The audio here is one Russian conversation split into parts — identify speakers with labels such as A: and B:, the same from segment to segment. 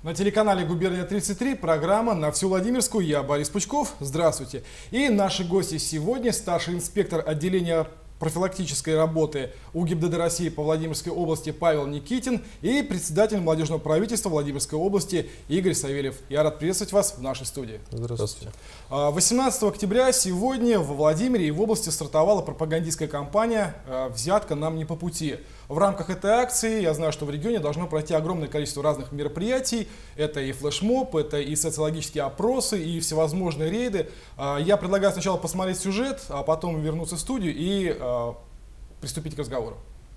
A: На телеканале «Губерния-33» программа «На всю Владимирскую». Я Борис Пучков. Здравствуйте. И наши гости сегодня: старший инспектор отделения профилактической работы УГИБДД России по Владимирской области Павел Никитин и председатель молодежного правительства Владимирской области Игорь Савельев. Я рад приветствовать вас в нашей студии.
B: Здравствуйте.
A: 18 октября сегодня во Владимире и в области стартовала пропагандистская кампания «Взятка нам не по пути». В рамках этой акции, я знаю, что в регионе должно пройти огромное количество разных мероприятий. Это и флешмоб, это и социологические опросы, и всевозможные рейды. Я предлагаю сначала посмотреть сюжет, а потом вернуться в студию и приступить к разговору.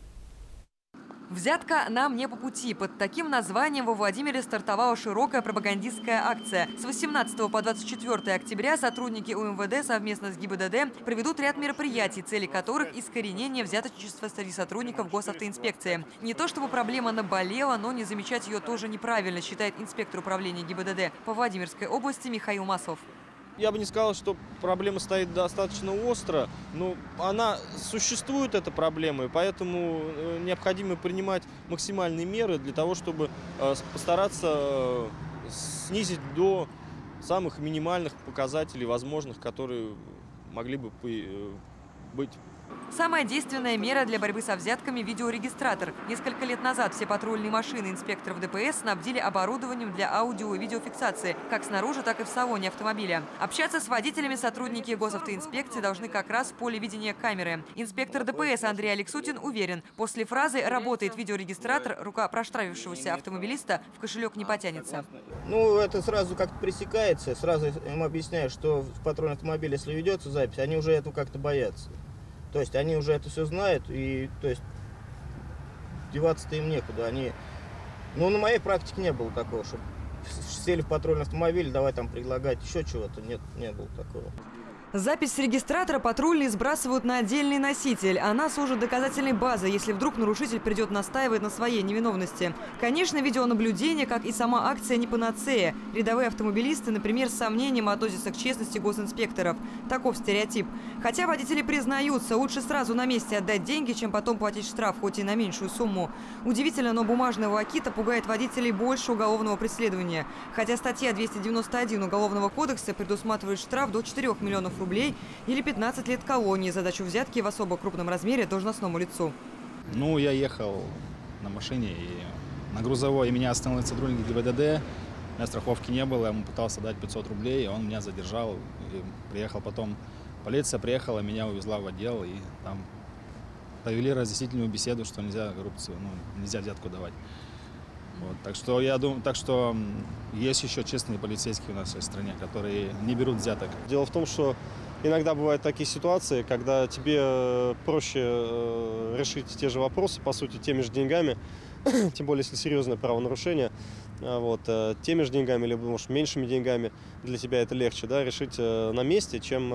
C: «Взятка нам не по пути». Под таким названием во Владимире стартовала широкая пропагандистская акция. С 18 по 24 октября сотрудники УМВД совместно с ГИБДД проведут ряд мероприятий, цели которых – искоренение взяточничества среди сотрудников госавтоинспекции. Не то чтобы проблема наболела, но не замечать ее тоже неправильно, считает инспектор управления ГИБДД по Владимирской области Михаил Маслов.
B: Я бы не сказал, что проблема стоит достаточно остро, но она существует, эта проблема, и поэтому необходимо принимать максимальные меры для того, чтобы постараться снизить до самых минимальных показателей возможных, которые могли бы быть.
C: Самая действенная мера для борьбы со взятками – видеорегистратор. Несколько лет назад все патрульные машины инспекторов ДПС снабдили оборудованием для аудио и видеофиксации, как снаружи, так и в салоне автомобиля. Общаться с водителями сотрудники госавтоинспекции должны как раз в поле видения камеры. Инспектор ДПС Андрей Алексутин уверен, после фразы «работает видеорегистратор» рука проштрафившегося автомобилиста в кошелек не потянется.
D: Ну, это сразу как-то пресекается, сразу им объясняю, что в патрульном автомобиле, если ведется запись, они уже этого как-то боятся. То есть они уже это все знают, и то есть деваться-то им некуда. Ну, на моей практике не было такого, чтобы сели в патрульный автомобиль, давай там предлагать еще чего-то. Нет, не было такого.
C: Запись с регистратора патрульные сбрасывают на отдельный носитель. Она служит доказательной базой, если вдруг нарушитель придет настаивать на своей невиновности. Конечно, видеонаблюдение, как и сама акция, не панацея. Рядовые автомобилисты, например, с сомнением относятся к честности госинспекторов. Таков стереотип. Хотя водители признаются, лучше сразу на месте отдать деньги, чем потом платить штраф, хоть и на меньшую сумму. Удивительно, но бумажная волокита пугает водителей больше уголовного преследования. Хотя статья 291 Уголовного кодекса предусматривает штраф до 4 миллионов рублей или 15 лет колонии за дачу взятки в особо крупном размере должностному лицу.
E: Ну, я ехал на машине и на грузовой, и меня остановил сотрудник ГИБДД, у меня страховки не было, я ему пытался дать 500 рублей, он меня задержал, и приехал потом, полиция приехала, меня увезла в отдел, и там провели разъяснительную беседу, что нельзя коррупцию, нельзя взятку давать. Вот, так что я думаю, есть еще честные полицейские в нашей стране, которые не берут взяток.
F: Дело в том, что иногда бывают такие ситуации, когда тебе проще решить те же вопросы, по сути, теми же деньгами, тем более, если серьезное правонарушение, вот, теми же деньгами, либо, может, меньшими деньгами, для тебя это легче, да, решить на месте, чем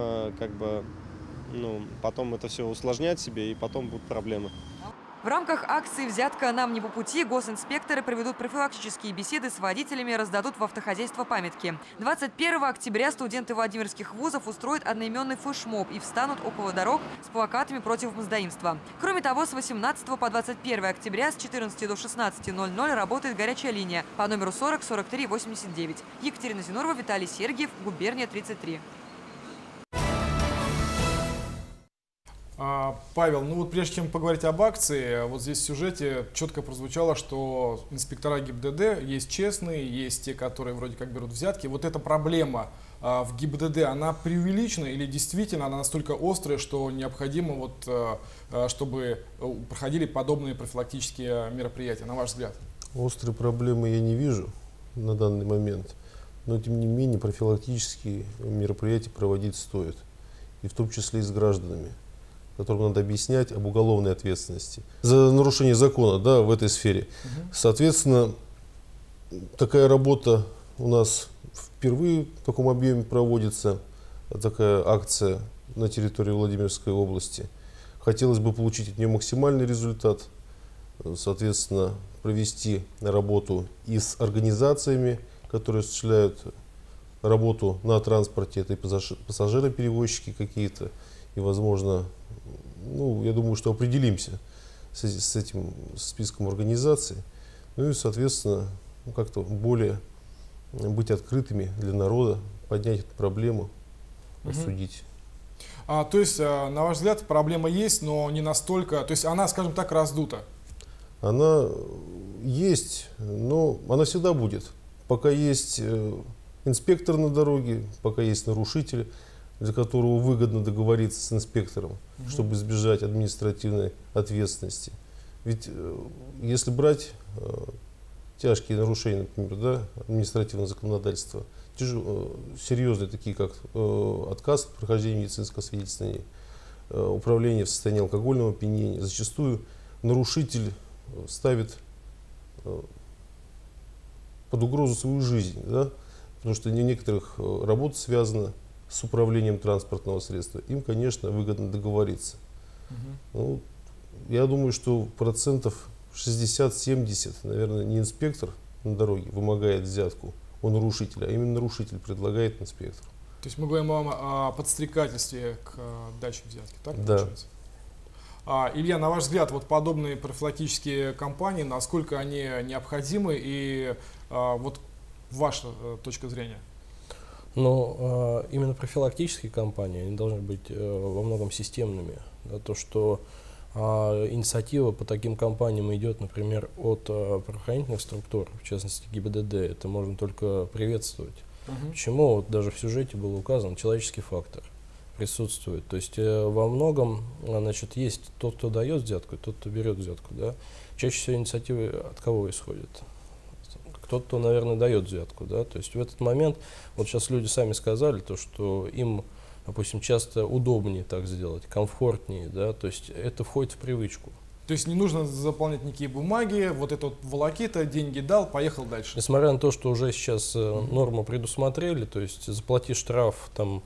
F: потом это все усложнять себе, и потом будут проблемы.
C: В рамках акции «Взятка нам не по пути» госинспекторы проведут профилактические беседы с водителями, раздадут в автохозяйство памятки. 21 октября студенты владимирских вузов устроят одноименный флешмоб и встанут около дорог с плакатами против мздоимства. Кроме того, с 18 по 21 октября с 14 до 16:00 работает горячая линия по номеру 40 43 89. Екатерина Зинурова, Виталий Сергиев, Губерния-33.
A: Павел, ну вот прежде чем поговорить об акции, вот здесь в сюжете четко прозвучало, что инспектора ГИБДД есть честные, есть те, которые вроде как берут взятки. Вот эта проблема в ГИБДД, она преувеличена или действительно она настолько острая, что необходимо, чтобы проходили подобные профилактические мероприятия, на ваш взгляд?
G: Острой проблемы я не вижу на данный момент, но тем не менее профилактические мероприятия проводить стоит, и в том числе и с гражданами, которым надо объяснять об уголовной ответственности за нарушение закона, да, в этой сфере. Соответственно, такая работа у нас впервые в таком объеме проводится, такая акция на территории Владимирской области. Хотелось бы получить от нее максимальный результат, соответственно, провести работу и с организациями, которые осуществляют работу на транспорте, это и пассажироперевозчики какие-то, и, возможно, я думаю, что определимся с этим списком организаций. Ну и, соответственно, как-то более быть открытыми для народа, поднять эту проблему, обсудить.
A: То есть, на ваш взгляд, проблема есть, но не настолько, то есть она, скажем так, раздута?
G: Она есть, но она всегда будет. Пока есть инспектор на дороге, пока есть нарушитель, для которого выгодно договориться с инспектором, чтобы избежать административной ответственности. Ведь если брать тяжкие нарушения, например, да, административного законодательства, серьезные, такие как отказ от прохождения медицинского свидетельствования, управление в состоянии алкогольного опьянения, зачастую нарушитель ставит под угрозу свою жизнь, да, потому что у некоторых работа связана с управлением транспортного средства. Им, конечно, выгодно договориться. Ну, я думаю, что процентов 60-70, наверное, не инспектор на дороге вымогает взятку у нарушителя, а именно нарушитель предлагает инспектору.
A: То есть мы говорим о подстрекательстве к даче взятки, так
G: Да.
A: получается? Илья, на ваш взгляд, вот подобные профилактические кампании, насколько они необходимы и вот ваша точка зрения?
H: Но именно профилактические кампании, они должны быть во многом системными. Да, то, что инициатива по таким кампаниям идет, например, от правоохранительных структур, в частности ГИБДД, это можно только приветствовать. Почему? Вот даже в сюжете было указано, человеческий фактор присутствует. То есть во многом, значит, есть тот, кто дает взятку, и тот, кто берет взятку. Да? Чаще всего инициативы от кого исходят? Тот, кто, наверное, дает взятку. Да? То есть в этот момент, вот сейчас люди сами сказали, то, что им, допустим, часто удобнее так сделать, комфортнее, да? То есть это входит в привычку.
A: То есть не нужно заполнять никакие бумаги, вот это вот волокита, деньги дал, поехал дальше.
H: Несмотря на то, что уже сейчас норму предусмотрели, то есть заплати штраф там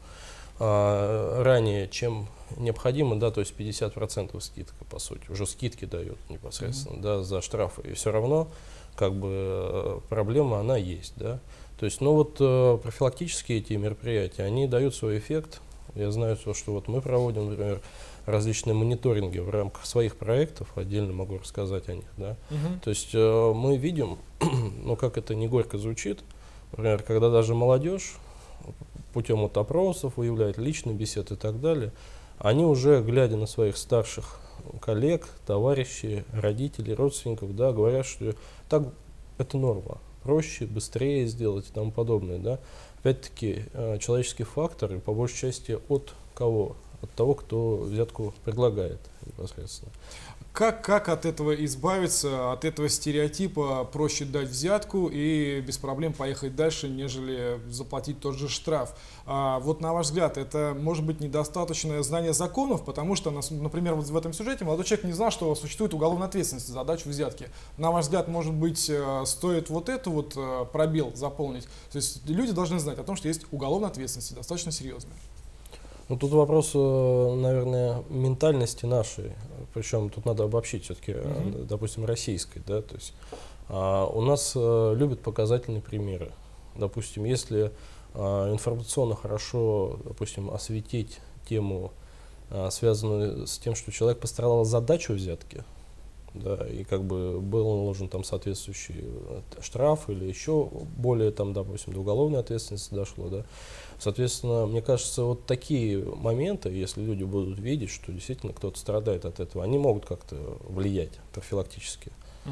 H: ранее, чем необходимо, да, то есть 50% скидка, по сути, уже скидки дают непосредственно, да, за штрафы, и все равно, как бы, проблема, она есть, да. То есть, ну вот профилактические эти мероприятия, они дают свой эффект. Я знаю, что вот мы проводим, например, различные мониторинги в рамках своих проектов, отдельно могу рассказать о них, да. То есть мы видим, ну как это не горько звучит, например, когда даже молодежь путем вот опросов выявляет личные беседы и так далее, они уже, глядя на своих старших коллег, товарищей, родителей, родственников, да, говорят, что так это норма, проще, быстрее сделать и тому подобное, да. Опять-таки человеческий фактор, и по большей части от кого? От того, кто взятку предлагает непосредственно.
A: Как от этого избавиться, от этого стереотипа проще дать взятку и без проблем поехать дальше, нежели заплатить тот же штраф? Вот на ваш взгляд, это может быть недостаточное знание законов, потому что, например, вот в этом сюжете молодой человек не знал, что существует уголовная ответственность за дачу взятки. На ваш взгляд, может быть, стоит вот эту вот пробел заполнить? То есть люди должны знать о том, что есть уголовная ответственность, достаточно серьезная.
H: Ну, тут вопрос, наверное, ментальности нашей, причем тут надо обобщить все-таки, допустим, российской, да, то есть у нас любят показательные примеры. Допустим, если информационно хорошо, допустим, осветить тему, связанную с тем, что человек пострадал за дачу взятки, да, и как бы был наложен там соответствующий штраф или еще более, там, допустим, до уголовной ответственности дошло, да. Соответственно, мне кажется, вот такие моменты, если люди будут видеть, что действительно кто-то страдает от этого, они могут как-то влиять профилактически.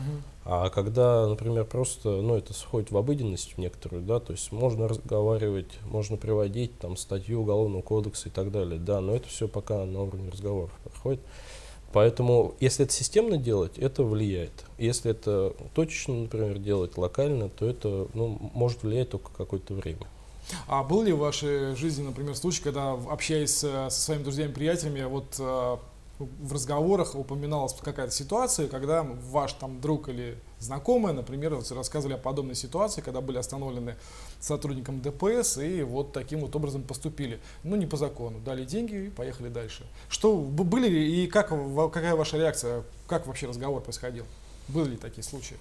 H: А когда, например, просто, ну, это входит в обыденность в некоторую, да, то есть можно разговаривать, можно приводить там статью Уголовного кодекса и так далее, да, но это все пока на уровне разговоров проходит. Поэтому, если это системно делать, это влияет. Если это точечно, например, делать локально, то это, ну, может влиять только какое-то время. А
A: был ли в вашей жизни, например, случай, когда, общаясь со своими друзьями-приятелями, вот в разговорах упоминалась какая-то ситуация, когда ваш там друг или знакомый, например, рассказывали о подобной ситуации, когда были остановлены сотрудником ДПС и вот таким вот образом поступили. Ну, не по закону. Дали деньги и поехали дальше. Что были и какая ваша реакция? Как вообще разговор происходил? Были ли такие случаи?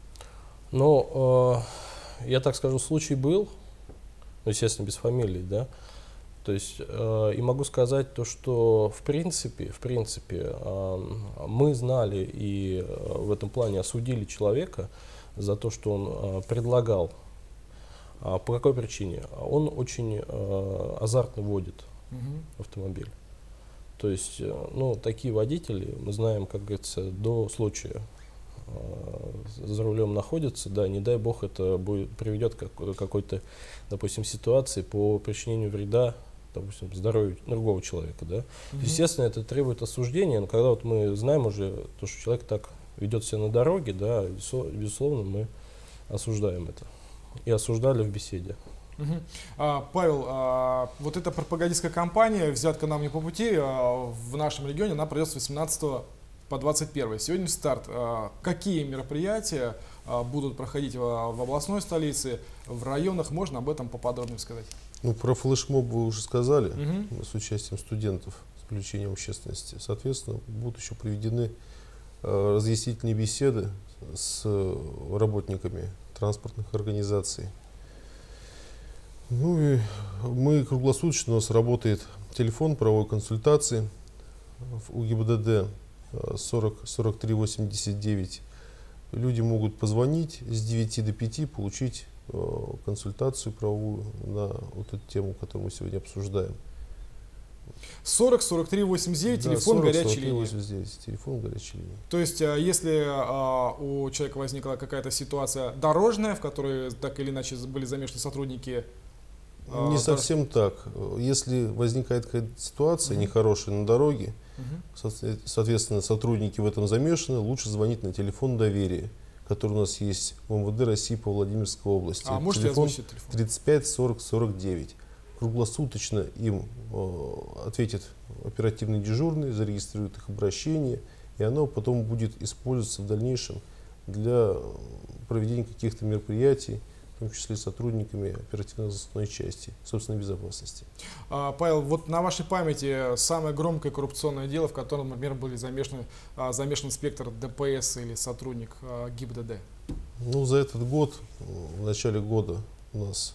H: Ну, я так скажу, случай был. Естественно, без фамилий, да. То есть, и могу сказать то, что в принципе, мы знали и в этом плане осудили человека за то, что он предлагал. По какой причине? Он очень азартно водит автомобиль. То есть, ну, такие водители, мы знаем, как говорится, до случая за рулем находятся, да, не дай бог это приведет к какой-то, допустим, ситуации по причинению вреда, допустим, здоровью другого человека, да. Естественно, это требует осуждения, но когда вот мы знаем уже, то, что человек так ведет себя на дороге, да, безусловно, мы осуждаем это. И осуждали в беседе.
A: Павел, вот эта пропагандистская кампания «Взятка нам не по пути» в нашем регионе, она пройдет с 18 по 21. Сегодня старт. Какие мероприятия будут проходить в областной столице, в районах? Можно об этом поподробнее сказать?
G: Ну, про флешмоб вы уже сказали, с участием студентов, с привлечением общественности. Соответственно, будут еще проведены разъяснительные беседы с работниками транспортных организаций. Ну и мы круглосуточно, у нас работает телефон правовой консультации у ГИБДД 40 43 89. Люди могут позвонить с 9 до 5, получить консультацию правовую на вот эту тему, которую мы сегодня обсуждаем.
A: 40 43 89,
G: Да,
A: телефон
G: 40
A: горячей
G: 43
A: линии.
G: 89, телефон горячей линии.
A: То есть, если у человека возникла какая-то ситуация дорожная, в которой так или иначе были замешаны сотрудники...
G: Не совсем так. Если возникает какая-то ситуация нехорошая на дороге, соответственно, сотрудники в этом замешаны, лучше звонить на телефон доверия, который у нас есть в МВД России по Владимирской области.
A: Можете
G: телефон
A: озвучить телефон?
G: 35 40 49. Круглосуточно им ответит оперативный дежурный, зарегистрирует их обращение, и оно потом будет использоваться в дальнейшем для проведения каких-то мероприятий, в том числе сотрудниками оперативно-розыскной части собственной безопасности.
A: Павел, вот на вашей памяти самое громкое коррупционное дело, в котором, например, были замешан инспектор ДПС или сотрудник ГИБДД?
G: Ну, за этот год, в начале года у нас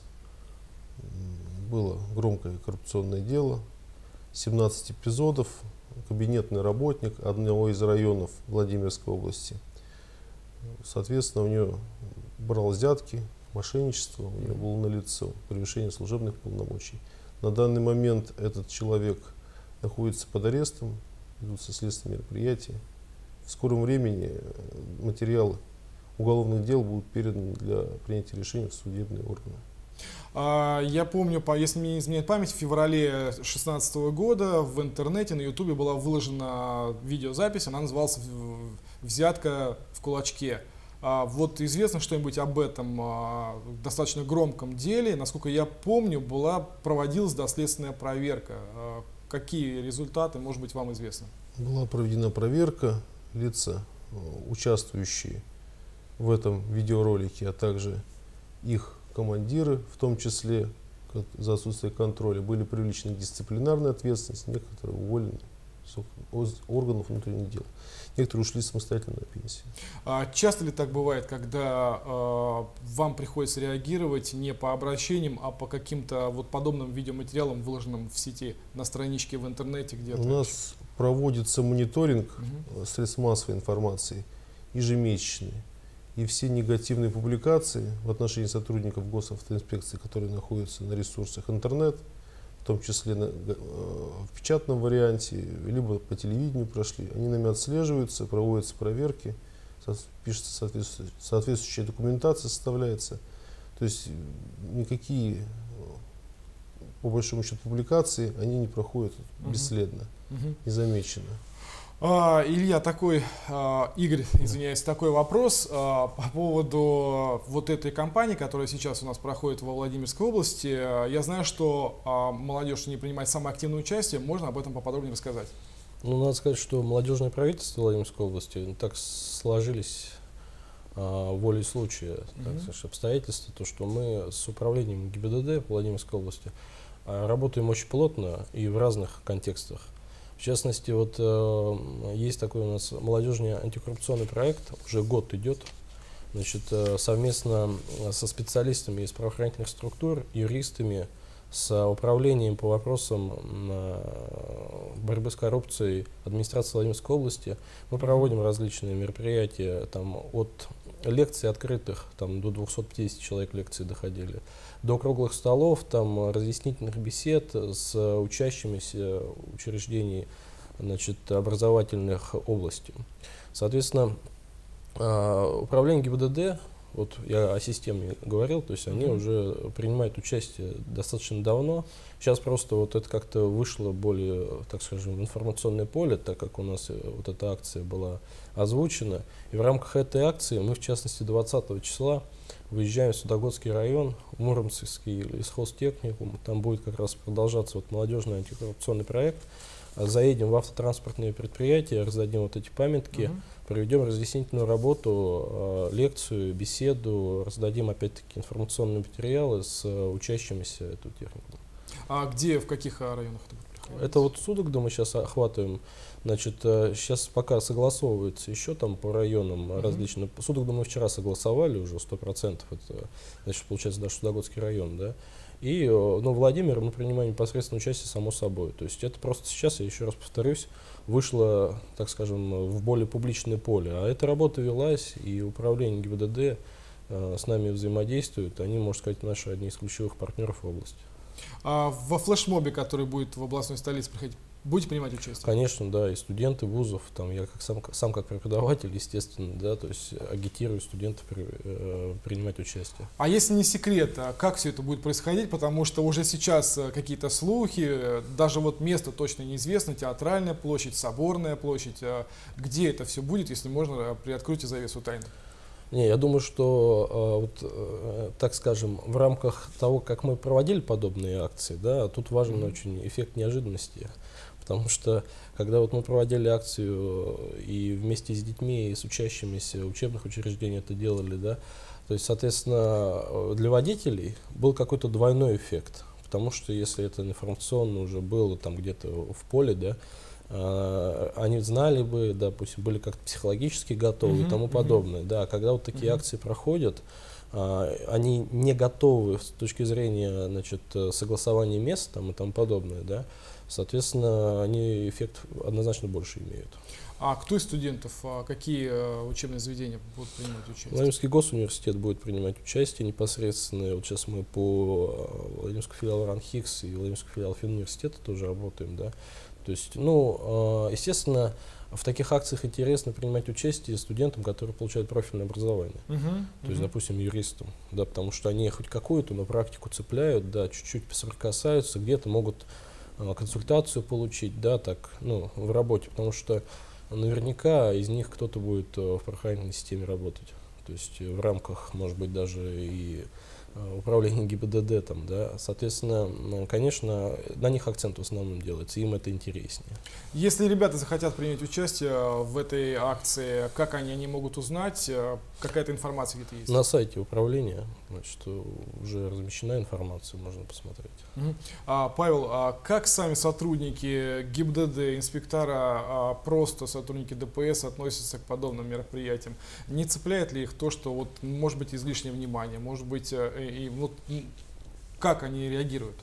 G: было громкое коррупционное дело, 17 эпизодов, кабинетный работник одного из районов Владимирской области. Соответственно, у него брал взятки, мошенничество, у него было налицо превышение служебных полномочий. На данный момент этот человек находится под арестом, ведутся следственные мероприятия. В скором времени материалы уголовных дел будут переданы для принятия решений в судебные органы.
A: Я помню, если мне не изменяет память, в феврале 2016 года в интернете, на ютубе была выложена видеозапись, она называлась «Взятка в кулачке». Вот известно что-нибудь об этом достаточно громком деле? Насколько я помню, проводилась доследственная проверка. Какие результаты, может быть, вам известно?
G: Была проведена проверка, лица, участвующие в этом видеоролике, а также их командиры, в том числе за отсутствие контроля, были привлечены к дисциплинарной ответственности, некоторые уволены с органов внутренних дел. Некоторые ушли самостоятельно на пенсию.
A: Часто ли так бывает, когда вам приходится реагировать не по обращениям, а по каким-то вот подобным видеоматериалам, выложенным в сети, на страничке в интернете где-то?
G: У нас проводится мониторинг средств массовой информации ежемесячный. И все негативные публикации в отношении сотрудников госавтоинспекции, которые находятся на ресурсах интернет, в том числе в печатном варианте, либо по телевидению прошли, они нами отслеживаются, проводятся проверки, пишется соответствующая документация, составляется. То есть никакие, по большому счету, публикации, они не проходят бесследно, незамеченно.
A: Илья, Игорь, извиняюсь, такой вопрос по поводу вот этой кампании, которая сейчас у нас проходит во Владимирской области. Я знаю, что молодежь не принимает самое активное участие. Можно об этом поподробнее рассказать?
H: Ну, надо сказать, что молодежное правительство Владимирской области так сложились волей случая, так сказать, обстоятельства, то, что мы с управлением ГИБДД Владимирской области работаем очень плотно и в разных контекстах. В частности, вот есть такой у нас молодежный антикоррупционный проект, уже год идет, значит, совместно со специалистами из правоохранительных структур, юристами, с управлением по вопросам борьбы с коррупцией администрации Владимирской области. Мы проводим различные мероприятия, там, от лекций открытых, там до 250 человек лекции доходили, до круглых столов, там разъяснительных бесед с учащимися учреждений, значит, образовательных областей. Соответственно, управление ГИБДД, вот я о системе говорил, то есть они уже принимают участие достаточно давно. Сейчас просто вот это как-то вышло более, так скажем, в информационное поле, так как у нас вот эта акция была озвучена. И в рамках этой акции мы, в частности, 20 числа выезжаем в Судогодский район, в Муромский лесхозтехникум. Там будет как раз продолжаться вот молодежный антикоррупционный проект. Заедем в автотранспортные предприятия, раздадим вот эти памятки, проведем разъяснительную работу, лекцию, беседу, раздадим опять-таки информационные материалы с учащимися эту технику.
A: А где, в каких районах это будет проходить?
H: Это вот Судогду мы сейчас охватываем. Значит, сейчас пока согласовывается еще там по районам различным. Судогду мы вчера согласовали уже 100%, это, значит, получается даже Судогодский район, да. И, ну, Владимир мы принимаем непосредственно участие, само собой. То есть это просто сейчас, я еще раз повторюсь, вышло, так скажем, в более публичное поле. А эта работа велась, и управление ГИБДД с нами взаимодействует. Они, можно сказать, наши одни из ключевых партнеров в области.
A: А во флешмобе, который будет в областной столице проходить, будете принимать участие?
H: Конечно, да, и студенты вузов, там я сам как преподаватель, естественно, да, то есть агитирую студентов принимать участие.
A: А если не секрет, как все это будет происходить, потому что уже сейчас какие-то слухи, даже вот место точно неизвестно, Театральная площадь, Соборная площадь, где это все будет, если можно, приоткройте завесу тайны.
H: Не, я думаю, что, вот, так скажем, в рамках того, как мы проводили подобные акции, да, тут важен очень эффект неожиданности. Потому что, когда вот мы проводили акцию и вместе с детьми, и с учащимися учебных учреждений это делали, да, то есть, соответственно, для водителей был какой-то двойной эффект. Потому что если это информационно уже было там где-то в поле, да, они знали бы, допустим, были как-то психологически готовы и тому подобное. Да, когда вот такие акции проходят, они не готовы с точки зрения, значит, согласования мест там, и тому подобное, да, соответственно, они эффект однозначно больше имеют.
A: А кто из студентов, какие учебные заведения будут принимать участие?
H: Владимирский госуниверситет будет принимать участие непосредственно. Вот сейчас мы по Владимирскому филиалу РАНХИКС и Владимирскому филиалу Финуниверситета тоже работаем, да. То есть, ну, естественно, в таких акциях интересно принимать участие студентам, которые получают профильное образование. То есть, допустим, юристам, да, потому что они хоть какую-то, но практику цепляют, да, чуть-чуть соприкасаются, где-то могут консультацию получить, да, так, ну, в работе, потому что наверняка из них кто-то будет в правоохранительной системе работать. То есть в рамках, может быть, даже и управления ГИБДД, там, да, соответственно, конечно, на них акцент в основном делается, им это интереснее.
A: Если ребята захотят принять участие в этой акции, как они могут узнать? Какая-то информация где-то есть?
H: На сайте управления, значит, уже размещена информация, можно посмотреть.
A: Павел, как сами сотрудники ГИБДД, инспектора, просто сотрудники ДПС относятся к подобным мероприятиям? Не цепляет ли их то, что вот, может быть, излишнее внимание, может быть, и вот как они реагируют?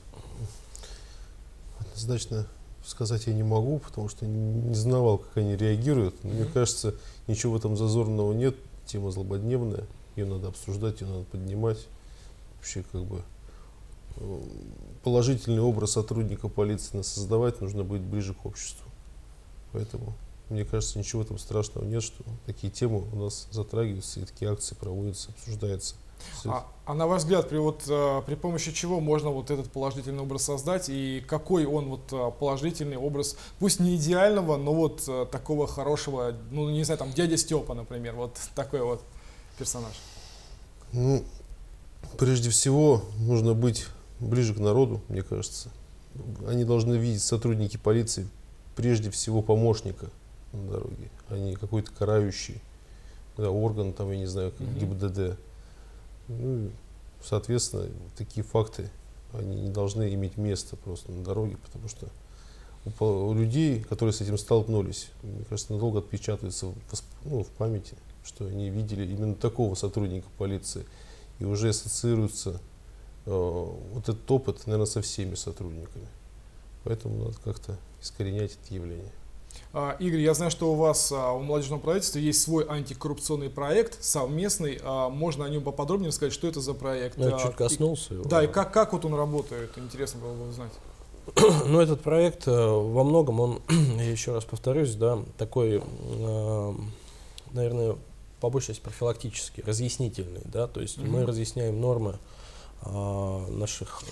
G: Однозначно сказать я не могу, потому что не знавал, как они реагируют. Мне кажется, ничего в этом зазорного нет. Тема злободневная, ее надо обсуждать, ее надо поднимать. Вообще, как бы, положительный образ сотрудника полиции создавать, нужно быть ближе к обществу. Поэтому, мне кажется, ничего в этом страшного нет, что такие темы у нас затрагиваются, и такие акции проводятся, обсуждаются.
A: А на ваш взгляд, при помощи чего можно вот этот положительный образ создать, и какой он вот положительный образ, пусть не идеального, но вот такого хорошего, ну не знаю, там дядя Степа, например, вот такой вот персонаж?
G: Ну, прежде всего, нужно быть ближе к народу, мне кажется. Они должны видеть, сотрудники полиции, прежде всего помощника на дороге, а не какой-то карающий, да, орган, там, я не знаю, как ГИБДД. Ну, соответственно, такие факты, они не должны иметь места просто на дороге, потому что у людей, которые с этим столкнулись, мне кажется, надолго отпечатывается в памяти, что они видели именно такого сотрудника полиции, и уже ассоциируется вот этот опыт, наверное, со всеми сотрудниками. Поэтому надо как-то искоренять это явление.
A: Игорь, я знаю, что у вас, у молодежного правительства, есть свой антикоррупционный проект совместный. Можно о нем поподробнее рассказать, что это за проект?
H: Я чуть коснулся его.
A: Да, и как вот он работает? Интересно было бы узнать.
H: Ну, этот проект во многом, он, я еще раз повторюсь, да, такой, наверное, по большей части профилактический, разъяснительный, да, то есть мы разъясняем нормы наших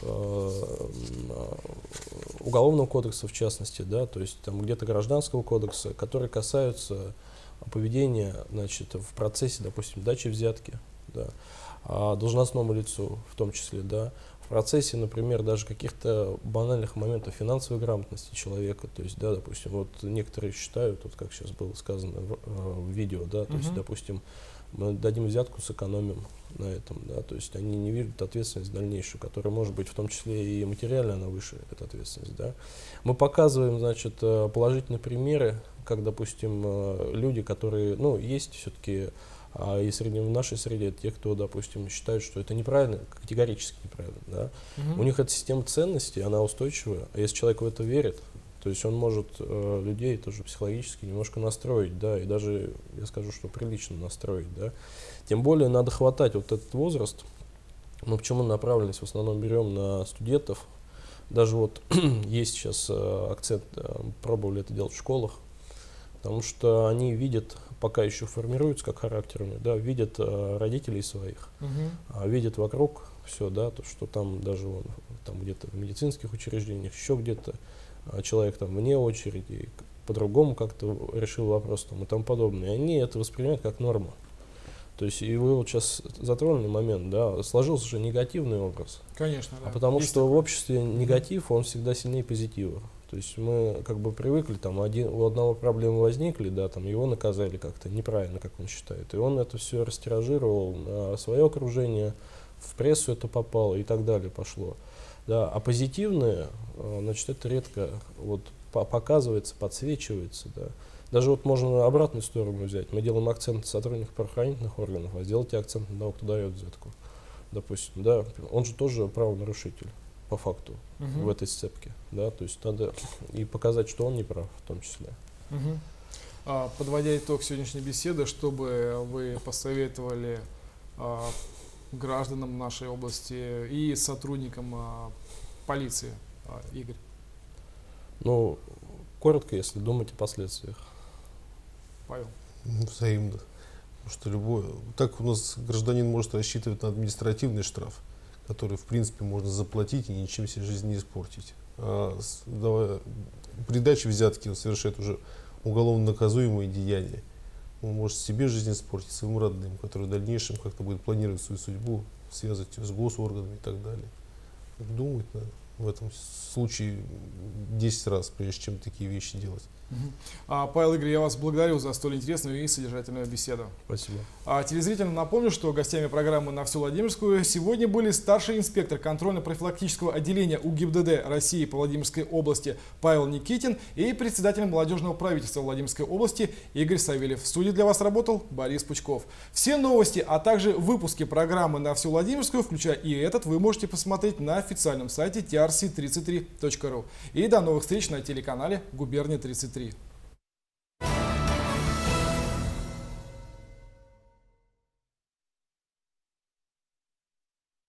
H: уголовного кодекса, в частности, да, то есть там где-то гражданского кодекса, которые касаются поведения, значит, в процессе, допустим, дачи взятки, да, должностному лицу в том числе, да, в процессе, например, даже каких-то банальных моментов финансовой грамотности человека, то есть, да, допустим, вот некоторые считают, вот как сейчас было сказано в видео, да, то есть, допустим, мы дадим взятку, сэкономим на этом, да, то есть они не видят ответственность дальнейшую, которая может быть в том числе и материально, она выше, эта ответственность, да. Мы показываем, значит, положительные примеры, как, допустим, люди, которые, ну, есть все-таки, и в нашей среде те, кто, допустим, считают, что это неправильно, категорически неправильно, да. У них эта система ценностей, она устойчивая, а если человек в это верит, то есть он может людей тоже психологически немножко настроить, да, и даже, я скажу, что прилично настроить, да. Тем более надо хватать вот этот возраст, мы почему направленность в основном берем на студентов, даже вот есть сейчас акцент, пробовали это делать в школах, потому что они видят, пока еще формируются как характерами, да, видят родителей своих, видят вокруг все, да, то, что там даже вон, там где-то в медицинских учреждениях, еще где-то человек там вне очереди, по-другому как-то решил вопрос там, и тому подобное. И они это воспринимают как норму. То есть, и вы вот сейчас затронули момент, да, сложился же негативный образ.
A: Конечно, да.
H: Потому что в обществе негатив, он всегда сильнее позитива. То есть мы как бы привыкли, там, у одного проблемы возникли, да, там, его наказали как-то неправильно, как он считает. И он это все растиражировал на свое окружение, в прессу это попало и так далее пошло. Да, а позитивное, значит, это редко вот показывается, подсвечивается. Да. Даже вот можно обратную сторону взять. Мы делаем акцент на сотрудников правоохранительных органов, а сделайте акцент на того, кто дает взятку. Допустим, да, он же тоже правонарушитель по факту в этой сцепке. Да, то есть надо и показать, что он не прав в том числе.
A: Подводя итог сегодняшней беседы, что бы вы посоветовали гражданам нашей области и сотрудникам полиции, Игорь?
H: Ну, коротко, если думать о последствиях.
A: Павел?
G: Взаимно. Потому что любой... Так у нас гражданин может рассчитывать на административный штраф, который, в принципе, можно заплатить и ничем себе жизнь не испортить. При даче взятки он совершает уже уголовно наказуемые деяния. Он может себе жизнь испортить, своим родным, который в дальнейшем как-то будет планировать свою судьбу, связывать ее с госорганами и так далее. Думать надо в этом случае 10 раз, прежде чем такие вещи делать.
A: Павел, Игорь, я вас благодарю за столь интересную и содержательную беседу.
H: Спасибо.
A: Телезрителям напомню, что гостями программы «На всю Владимирскую» сегодня были старший инспектор контрольно-профилактического отделения УГИБДД России по Владимирской области Павел Никитин и председатель молодежного правительства Владимирской области Игорь Савельев. В студии для вас работал Борис Пучков. Все новости, а также выпуски программы «На всю Владимирскую», включая и этот, вы можете посмотреть на официальном сайте trc33.ru. И до новых встреч на телеканале «Губерния 33».